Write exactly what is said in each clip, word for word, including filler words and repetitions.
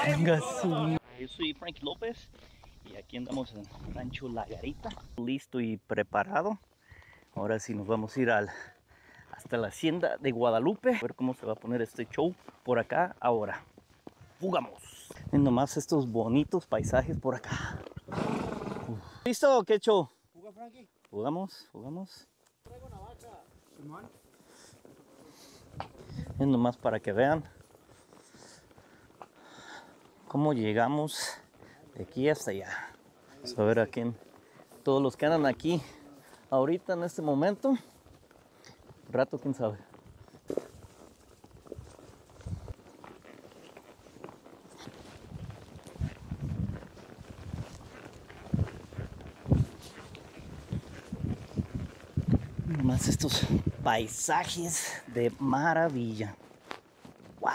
Venga su... Yo soy Frankie López y aquí andamos en Rancho La Garita, listo y preparado. Ahora sí nos vamos a ir al, hasta la hacienda de Guadalupe, a ver cómo se va a poner este show por acá ahora. ¡Fugamos! Ven nomás estos bonitos paisajes por acá. Uf. ¿Listo? ¿Qué show? ¿Fuga, Frankie? Fugamos, fugamos. Traigo una vaca. Simón. Es nomás para que vean cómo llegamos de aquí hasta allá. Vamos a ver a quién, todos los que andan aquí ahorita en este momento. Un rato, quién sabe. Nomás estos paisajes de maravilla. ¡Wow!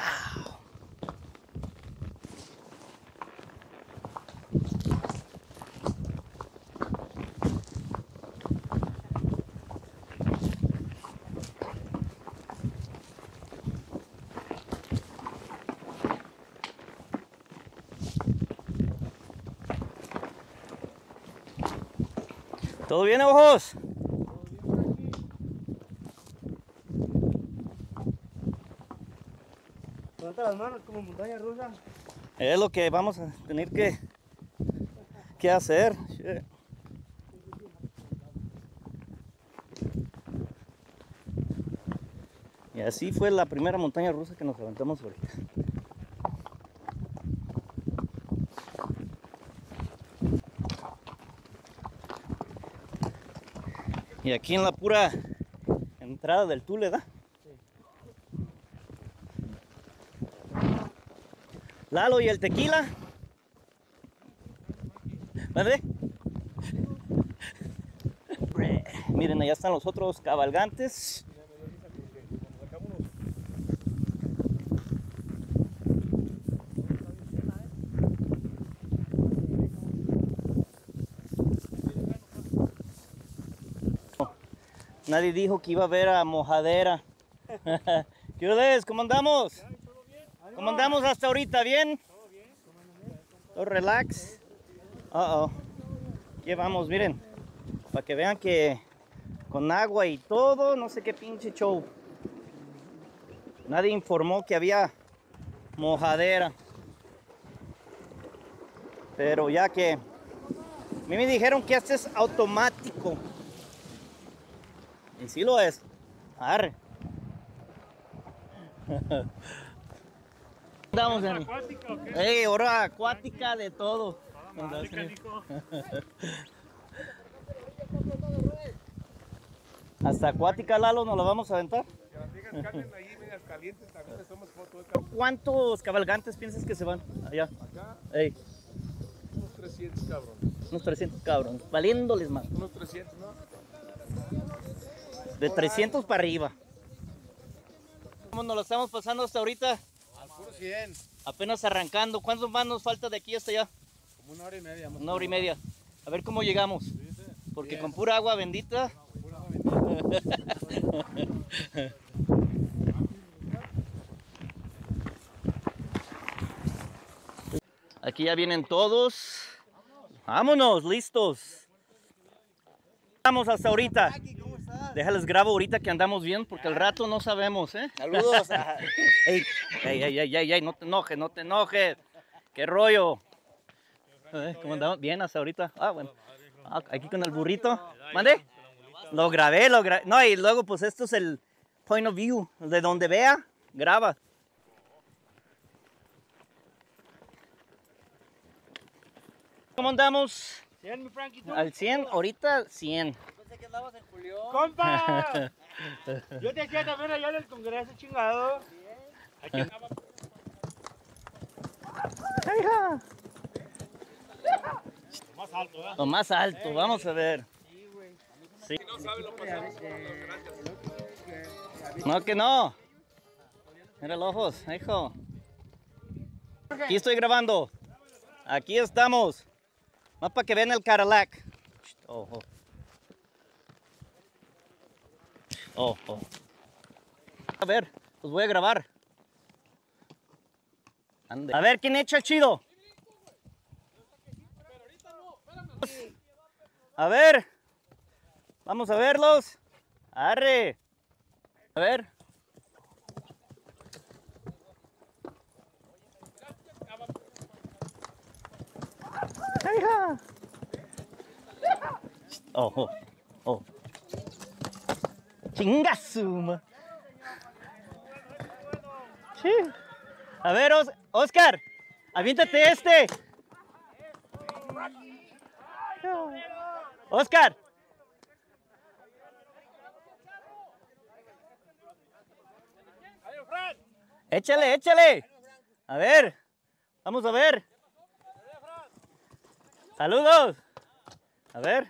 ¿Todo bien, ojos? Levanta las manos como montaña rusa. Es lo que vamos a tener que, que hacer. Shit. Y así fue la primera montaña rusa que nos aventamos ahorita. Y aquí en la pura entrada del Tule, ¿da? Sí. Lalo, ¿y el tequila? ¿Vale? Miren, allá están los otros cabalgantes. Nadie dijo que iba a haber a mojadera. ¿Qué les? ¿Cómo andamos? ¿Cómo andamos hasta ahorita? ¿Bien? Todo relax. Uh oh. Aquí vamos, miren. Para que vean que con agua y todo, no sé qué pinche show. Nadie informó que había mojadera. Pero ya que a mí me dijeron que este es automático. Y sí lo es. Arre. Andamos en acuática o qué? Ey, hora acuática de todo. Madre, canijo. Hasta acuática, Lalo, nos la vamos a aventar. Que las viejas cambien ahí, medias calientes, también les tomas foto de campo. ¿Cuántos cabalgantes piensas que se van allá? Acá, Ey, unos trescientos, cabrón. unos trescientos cabrones, valiéndoles más. Unos trescientos, ¿no? De trescientos para arriba. ¿Cómo nos lo estamos pasando hasta ahorita? Al puro cien. Apenas arrancando. ¿Cuántos más nos falta de aquí hasta allá? Como una hora y media. Más Una hora y media. A ver cómo llegamos. Porque Bien. con pura agua bendita. Pura avenida. Aquí ya vienen todos. Vámonos, listos. Vamos hasta ahorita. ¿Cómo estás? Déjales grabo ahorita que andamos bien, porque al rato no sabemos, ¿eh? Saludos. Ey, ey, ey, ey, ey, ey, no te enojes, no te enojes. ¿Qué rollo? Eh, ¿Cómo andamos? Bien hasta ahorita. Ah, bueno. Ah, aquí con el burrito. ¿Mande? Lo grabé, lo grabé. No, y luego pues esto es el point of view. De donde vea, graba. ¿Cómo andamos? ¿cien, mi Frankie, tú? Al cien, ahorita cien. Pensé que andabas en Julián. ¡Compa! Yo te hacía también allá en el Congreso, chingado. Aquí andaba. Ajá. Más alto, ¿verdad? Lo más alto, vamos a ver. Sí. No sabe lo pasamos. No, que no. Mira los ojos, hijo. Aquí estoy grabando. Aquí estamos. Más para que vean el Cadillac. Ojo. Ojo. A ver, pues voy a grabar. Ande. A ver, ¿quién echa el chido? A ver. Vamos a verlos. Arre. A ver. Hija. Oh, oh, oh. Chingasuma. Sí. A ver, Os Oscar, aviéntate este. Oscar. Échale, échale. A ver, vamos a ver. Saludos. A ver.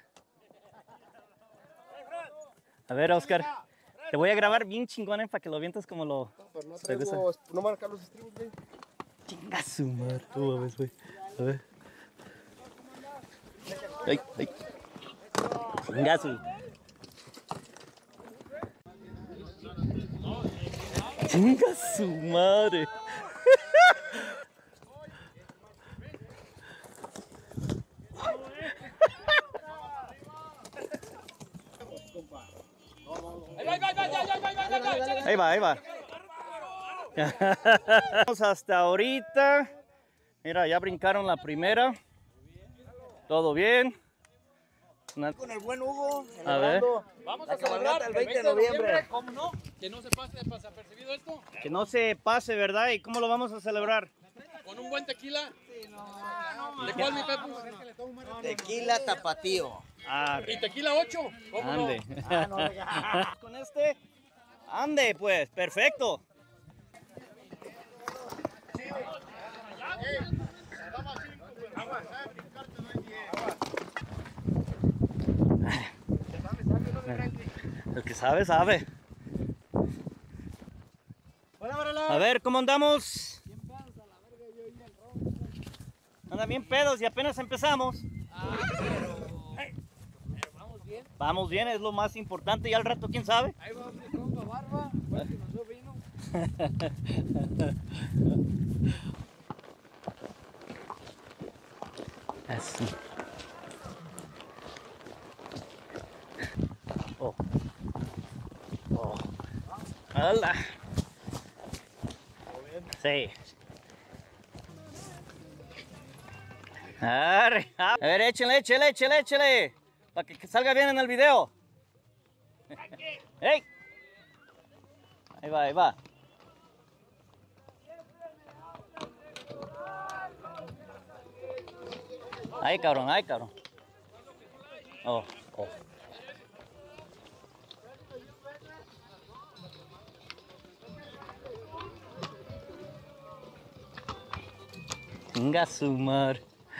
A ver, Oscar. Te voy a grabar bien chingón, ¿eh? Para que lo avientes como lo... Pero no traigo, no marcar los estribos, güey. Chinga su madre. Tú, a ver, güey. A ver. Ay, ay. Chinga su... Chinga su madre. Ahí va, ahí va. Vamos hasta ahorita. Mira, ya brincaron la primera. Todo bien. Una... Con el buen Hugo. A ver. Vamos a celebrar el veinte de noviembre. ¿Cómo no? Que no se pase desapercibido esto. Que no se pase, ¿verdad? ¿Y cómo lo vamos a celebrar? Con un buen tequila. ¿De cuál, mi Pepo? Tequila tapatío. Ah, ¿Y tequila ocho? ¿Cómo ande. no? Con este. Ande, pues, perfecto. El que sabe, sabe. A ver, ¿cómo andamos? Andan bien pedos y apenas empezamos. Vamos bien, es lo más importante. Y al rato, ¿quién sabe? Ahí va mi compa Barba, fue el que nos dio vino. Así. Oh. Oh. Hola. Sí. Arre. A ver, échale, échale, échale, échale. Para que salga bien en el video. ¡Ey! Ahí va, ahí va. Ay, cabrón, ay, cabrón. Oh, oh. Venga su madre.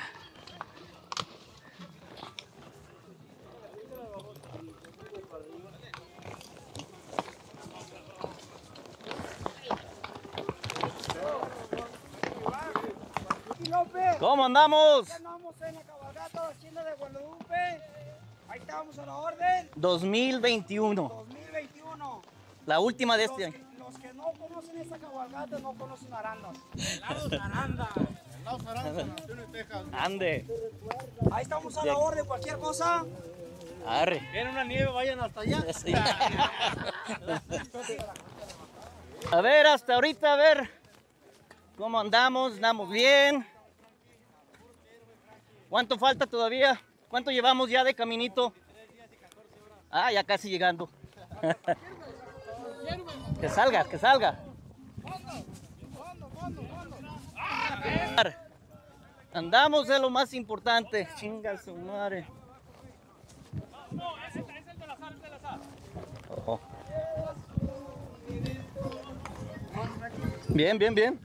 ¿Cómo andamos? Ya andamos en la cabalgata de Hacienda de Guadalupe. Ahí estábamos a la orden. dos mil veintiuno. dos mil veintiuno. La última de Los este que, año. los que no conocen esa cabalgata no conocen Arandas. Helados Aranda. Helados Aranda, Nación en Texas. Ande. Ahí estamos a la orden, cualquier cosa. Arre. Viene una nieve, vayan hasta allá. Sí. A ver, hasta ahorita, a ver. ¿Cómo andamos? ¿Andamos bien? ¿Cuánto falta todavía? ¿Cuánto llevamos ya de caminito? Ah, ya casi llegando. Que salga, que salga. Andamos de lo más importante. Chinga su madre. Oh. Bien, bien, bien.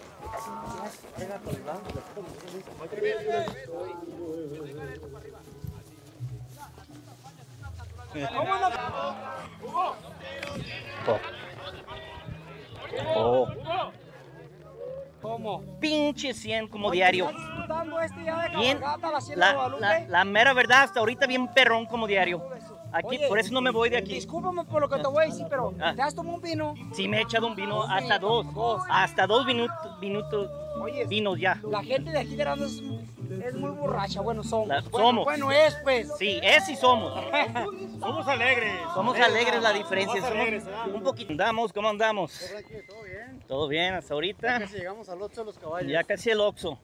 Oh. Oh. ¿Cómo? Pinche cien como diario. ¿Estás disfrutando este día de Bien, cabalgata, la Hacienda de la, Guadalupe? la, la mera verdad, hasta ahorita bien perrón como diario. Aquí, Oye, por eso no me voy de aquí. Discúlpame por lo que te voy a decir, pero Ah. ¿te has tomado un vino? Sí, me he echado un vino, hasta dos. Hasta dos minutos, minutos Oye, vinos ya. la gente de aquí de Aranda es, es muy borracha. Bueno, somos. La- bueno, somos. Bueno, es pues. Sí, es y somos. Somos alegres. Somos alegres, la diferencia. Más alegres, Somos ¿verdad? un poquito. ¿Andamos? ¿Cómo andamos? ¿Todo bien? Todo bien, hasta ahorita. Casi llegamos al Oxxo de los caballos. Ya casi el Oxxo.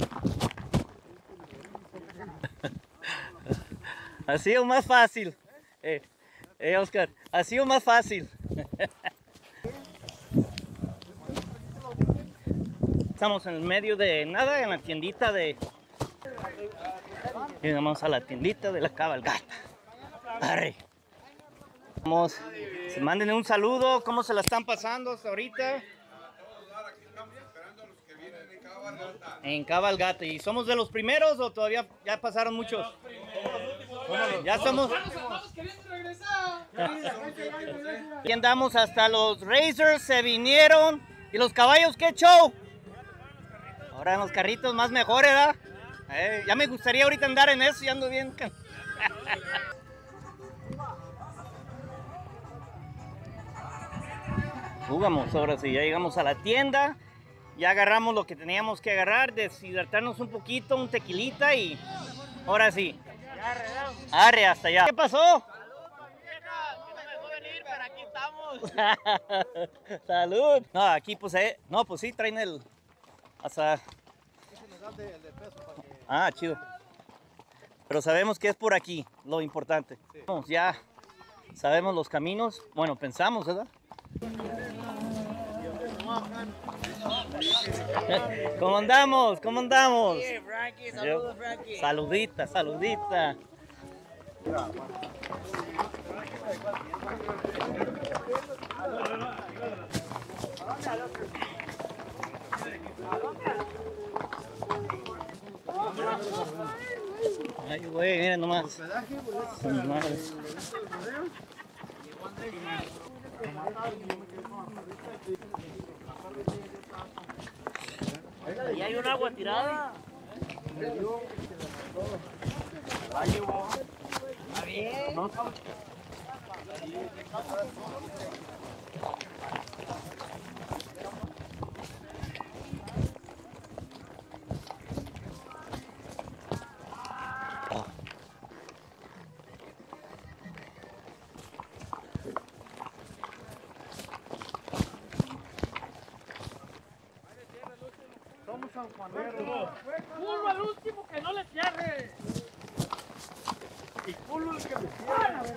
Ha sido más fácil. Eh, eh, Oscar, ha sido más fácil. Estamos en el medio de nada, en la tiendita de... Llegamos a la tiendita de la cabalgata. Arre. Vamos, se manden un saludo, ¿cómo se la están pasando hasta ahorita? En cabalgata. ¿Y somos de los primeros o todavía ya pasaron muchos? Ya somos. Y andamos hasta los Racers, se vinieron. ¿Y los caballos qué show? Ahora en los carritos más mejores, ¿verdad? Eh, ya me gustaría ahorita andar en eso, ya ando bien. Jugamos ahora sí, ya llegamos a la tienda. Ya agarramos lo que teníamos que agarrar, deshidratarnos un poquito, un tequilita y ahora sí. Arre, hasta allá. ¿Qué pasó? Salud. No, aquí pues, eh, no, pues sí, traen el, hasta... Ah, chido. Pero sabemos que es por aquí, lo importante. Vamos, ya sabemos los caminos, bueno, pensamos, ¿verdad? ¿Cómo andamos? ¿Cómo andamos? Sí, Frankie, saludos, Frankie. Saludita, saludita. Ay, güey, miren nomás. Madre. Ahí hay un agua tirada. Está bien. Culo al último que no le cierre. Y culo el que me cierre.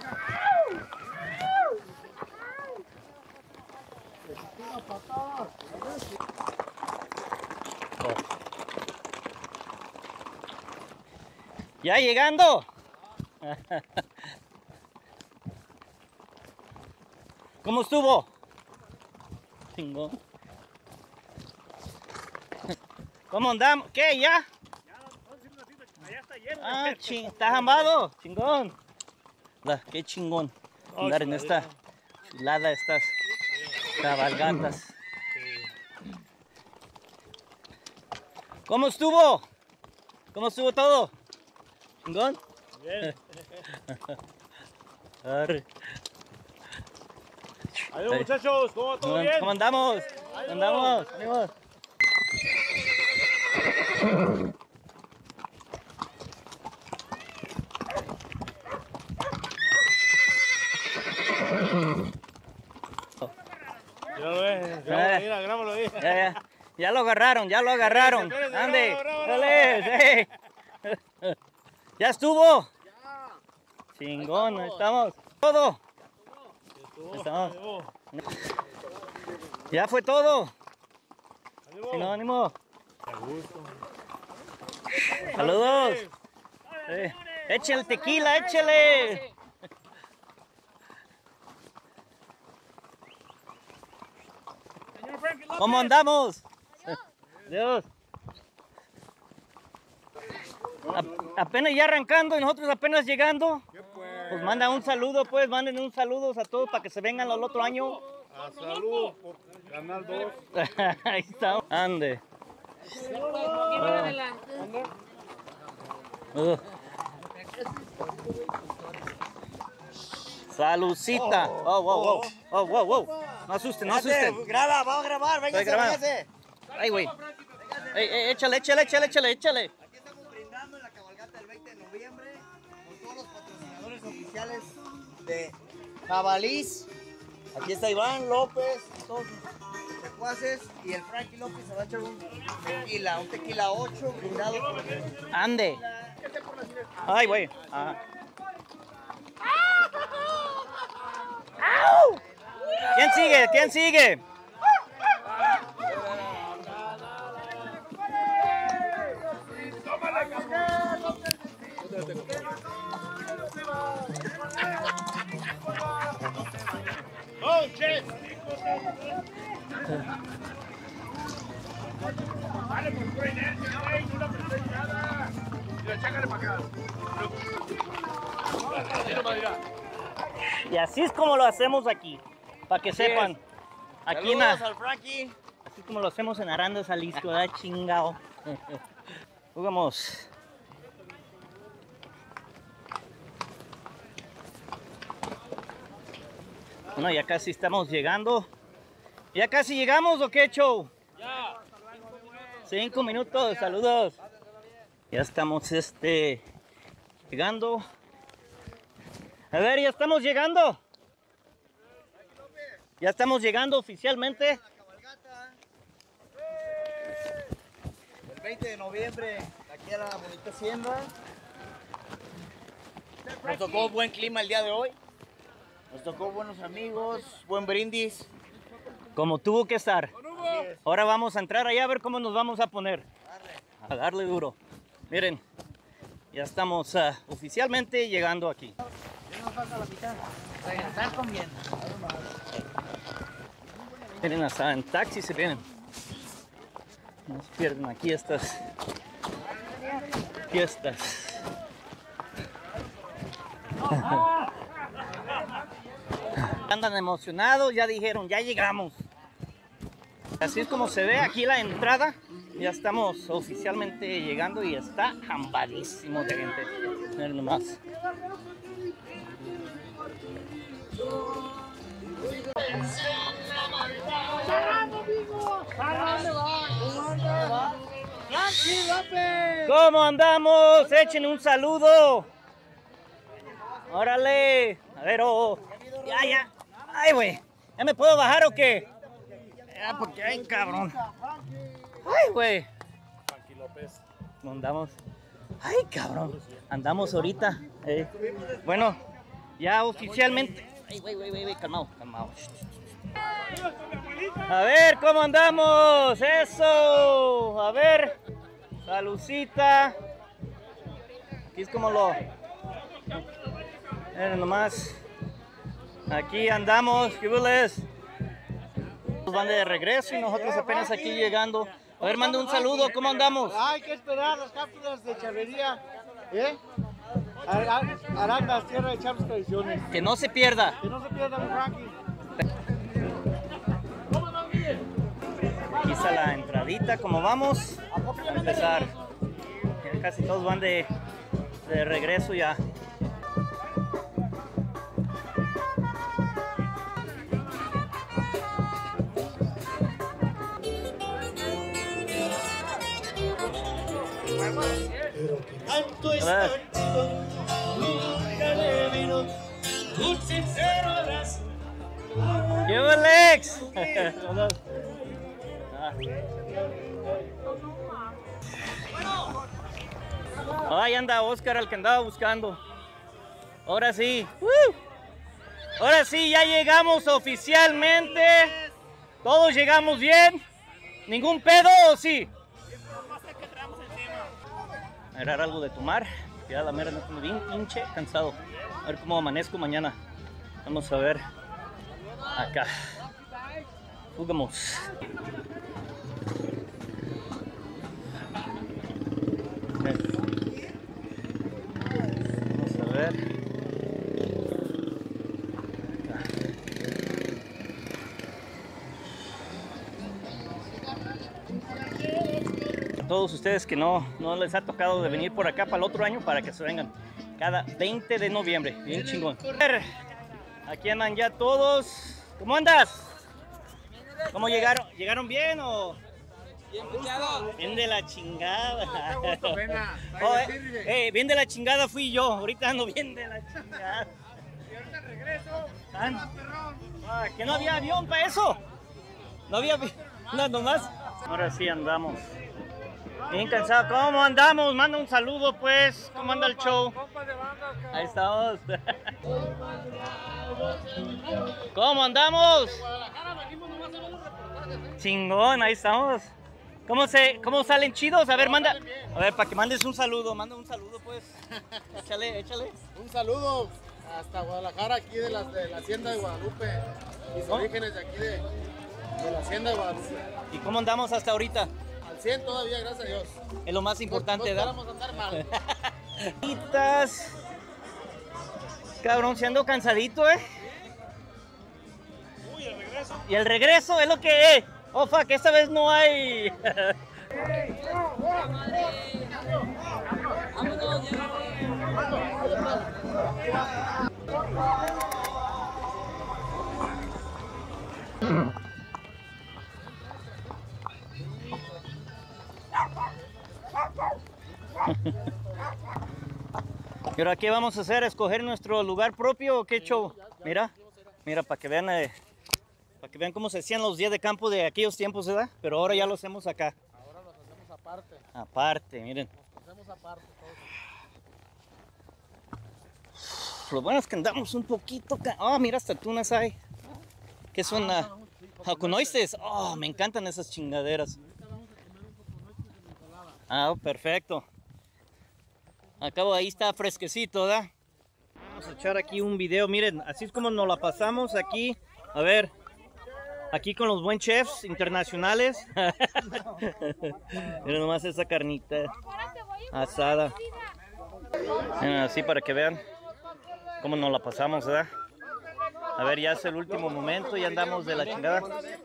Ya llegando. ¿Cómo estuvo? Chingón. ¿Cómo andamos? ¿Qué? ¿Ya? Allá está lleno. Ah, ching, ¿estás ambado? Chingón. La, qué chingón andar en esta chulada, estas cabalgatas. ¿Cómo estuvo? ¿Cómo estuvo todo? ¿Chingón? Bien. Arre. Adiós, muchachos, ¿cómo todo bien? ¿Cómo andamos? ¿Cómo andamos? Amigos. Ya lo ves, grábalo, mira, grábalo ahí. Ya, ya, ya lo agarraron, ya lo agarraron. Espérense, espérense, Ande, bravo, bravo, dale, sí. Ya estuvo. Chingón, ahí estamos. Todo. Ahí estamos. Ya fue todo. No, ánimo. Saludos. Eh, échale tequila, échale. ¿Cómo andamos? Dios. A- apenas ya arrancando y nosotros apenas llegando. Pues manda un saludo, pues, manden un saludo a todos para que se vengan el otro año. A salud por Canal dos. Ahí está. Ande. Uh. Salucita. Oh, wow, wow. Oh, wow, wow. No asusten, no asusten. Graba, vamos a grabar, véngase, grabando. véngase. Ay, güey. Ey, ey, échale, échale, échale, échale, échale. Aquí estamos brindando en la cabalgata del veinte de noviembre con todos los patrocinadores oficiales de Jabalís. Aquí está Iván López, todos sus secuaces, y el Frankie López se va a echar un tequila, un tequila ocho brindado por Ande. Ay, güey. Ajá. ¡Au! ¿Quién sigue? ¿Quién sigue? ¡Oh, chef! Vale, pues pura inercia, güey, no la prestes nada. Mira, chácale para acá. Mira, mira. Y así es como lo hacemos aquí, para que sepan. Aquí na, Saludos al Frankie. así es como lo hacemos en Arandas, Jalisco, ¿verdad? Chingado. Jugamos. Bueno, ya casi estamos llegando. ¿Ya casi llegamos o qué show? Ya. Cinco minutos, saludos. Ya estamos este llegando. A ver, ya estamos llegando. Ya estamos llegando oficialmente. La cabalgata el veinte de noviembre aquí a la bonita hacienda. Nos tocó buen clima el día de hoy. Nos tocó buenos amigos, buen brindis. Como tuvo que estar. Ahora vamos a entrar allá a ver cómo nos vamos a poner. A darle duro. Miren, ya estamos uh, oficialmente llegando aquí. Miren, hasta en taxi se vienen. No se pierden aquí estas fiestas. Andan emocionados, ya dijeron, ya llegamos. Así es como se ve aquí la entrada. Ya estamos oficialmente llegando y está jambadísimo de gente. Miren nomás. ¿Cómo andamos? Echen un saludo. Órale. A ver, oh. Ya, ya. Ay, güey. ¿Ya me puedo bajar o qué? Ya, porque ay, cabrón. Ay, güey. Frankie López. ¿Cómo andamos? Ay, cabrón. Andamos ahorita. eh. Bueno, ya oficialmente. Ay, güey, güey, güey, calmado, calmado. A ver, ¿cómo andamos? Eso. A ver. Salucita. Aquí es como lo. Miren nomás. Aquí andamos. ¿Qué les? Van de regreso y nosotros apenas aquí llegando. A ver, manda un saludo. ¿Cómo andamos? Hay que esperar las cápsulas de charrería. ¿Eh? Ar- Arandas, tierra de charros tradiciones. Que no se pierda. Que no se pierda mi Frankie. Aquí está la entradita, como vamos a empezar. Ya casi todos van de, de regreso ya. Tanto es A ver. chido, nunca le vino un sincero abrazo. ¿Qué hubo, Alex? Ah. Ahí anda Oscar, al que andaba buscando. Ahora sí. ¡Woo! Ahora sí, ya llegamos oficialmente. Todos llegamos bien. ¿Ningún pedo o sí? Agarrar algo de tomar. Ya la mera no estoy bien pinche cansado. A ver cómo amanezco mañana. Vamos a ver. Acá. Jugamos. Vamos a ver. Acá. A todos ustedes que no, no les ha tocado de venir por acá para el otro año, para que se vengan cada veinte de noviembre. Bien chingón. A ver, Aquí andan ya todos. ¿Cómo andas? ¿Cómo llegaron? ¿Llegaron bien o...? Bien de la chingada. Oh, eh, eh, bien de la chingada fui yo. Ahorita ando bien de la chingada. Y ahorita regreso. Ah, que no había avión para eso. No había avión. No, nomás. Ahora sí andamos. Bien cansado. ¿Cómo andamos? Manda un saludo pues. ¿Cómo anda el show? Ahí estamos. ¿Cómo andamos? Chingón, ahí estamos. ¿Cómo se, cómo salen chidos? A ver, manda. A ver, para que mandes un saludo, manda un saludo pues. Échale, échale. Un saludo hasta Guadalajara, aquí de la, de la Hacienda de Guadalupe. Mis ¿Oh? orígenes de aquí de, de la Hacienda de Guadalupe. ¿Y cómo andamos hasta ahorita? Al cien todavía, gracias a Dios. Es lo más importante, no, no ¿verdad? esperamos andar mal. Quitas. Cabrón, se ando cansadito, ¿eh? Uy, el regreso. Y el regreso es lo que es. Oh, fuck, esta vez no hay. ¿Y ahora qué vamos a hacer? ¿Escoger nuestro lugar propio o qué show? Mira, mira, para que vean, eh, para que vean cómo se hacían los días de campo de aquellos tiempos, ¿verdad? Pero ahora ya lo hacemos acá. Ahora los hacemos aparte. Aparte, miren. Los hacemos aparte todos. Lo bueno es que andamos un poquito... Ah, oh, mira, hasta tunas hay. ¿Qué son? Ah, jacunoistes. Oh, me encantan esas chingaderas. Ah, perfecto. Acabo, ahí está fresquecito, ¿verdad? Vamos a echar aquí un video. Miren, así es como nos la pasamos aquí. A ver, aquí con los buen chefs internacionales. Miren nomás esa carnita asada. Miren, así para que vean cómo nos la pasamos, ¿verdad? A ver, ya es el último momento, ya andamos de la chingada.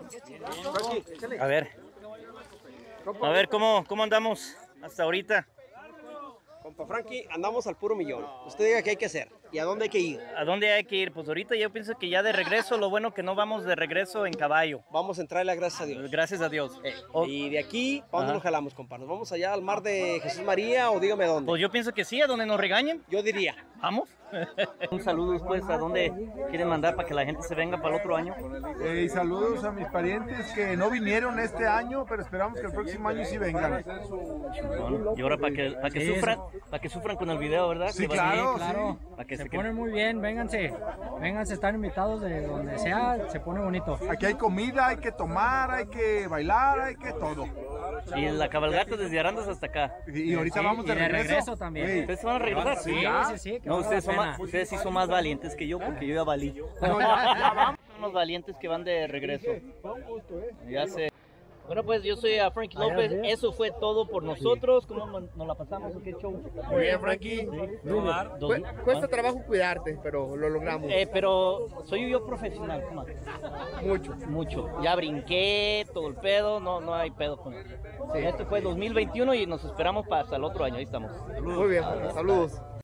A ver. A ver, ¿cómo, cómo andamos hasta ahorita? Compa Frankie, andamos al puro millón. Usted diga qué hay que hacer y a dónde hay que ir. ¿A dónde hay que ir? Pues ahorita yo pienso que ya de regreso, lo bueno que no vamos de regreso en caballo. Vamos a entrarle a gracias a Dios. Gracias a Dios. Eh, O- y de aquí, ¿para dónde Ajá. nos jalamos, compa? ¿Nos vamos allá al mar de Jesús María o dígame dónde? Pues yo pienso que sí, a donde nos regañen. Yo diría. ¿Vamos? Un saludo después a dónde quieren mandar para que la gente se venga para el otro año. Eh, y saludos a mis parientes que no vinieron este año, pero esperamos que el próximo año sí vengan. Bueno, y ahora para que, para que Sí, sufran, para que sufran con el video, ¿verdad? Sí, Que van a ir. claro, Claro, Para que se se pone muy bien, vénganse, vénganse, están invitados de donde sea, se pone bonito. Aquí hay comida, hay que tomar, hay que bailar, hay que todo. Y en la cabalgata desde Arandas hasta acá. Y, y ahorita Sí, vamos de y de regreso. regreso también. Sí. ¿Ustedes se van a regresar? Sí, sí, sí, que No, vale ustedes, la son pena. más, ustedes sí son más valientes que yo porque yo ya valí. No, ya- ya vamos. Son los valientes que van de regreso. Ya sé. Bueno, pues yo soy a Frankie López. Eso fue todo por nosotros. ¿Cómo nos la pasamos? ¿Qué show? Muy bien, Frankie. Dos- Cu- cuesta trabajo cuidarte, pero lo logramos. Eh, pero soy yo profesional, ¿cómo? Mucho. Mucho. Ya brinqué todo el pedo, no, no hay pedo con eso. Este fue dos mil veintiuno y nos esperamos para hasta el otro año. Ahí estamos. Muy bien, saludos.